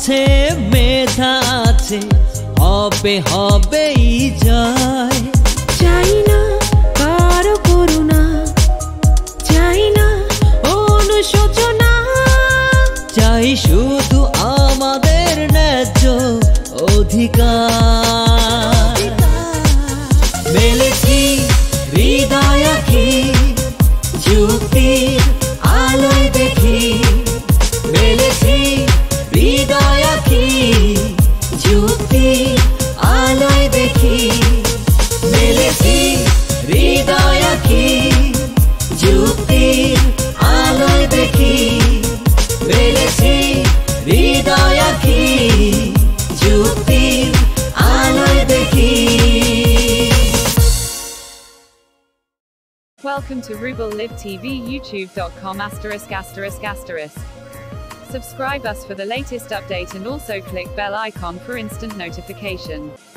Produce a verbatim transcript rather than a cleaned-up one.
আছে মেধা আছে হবে হবেই জয়। চাই না কারো করুণা, চাই না অনুশোচনা, চাই শুধু আমাদের ন্যায্য অধিকার। মেলেছি হৃদয় আঁকি যুক্তির আলোয় দেখি, মেলেছি হৃদয় আঁকি যুক্তির আলোয় দেখি, মেলেছি হৃদয় আঁকি যুক্তির আলোয় দেখি, মেলেছি হৃদয় আঁকি যুক্তির আলোয় দেখি। Welcome to Ruble Live T V YouTube dot com asterisk asterisk asterisk. Subscribe us for the latest update and also click bell icon for instant notification.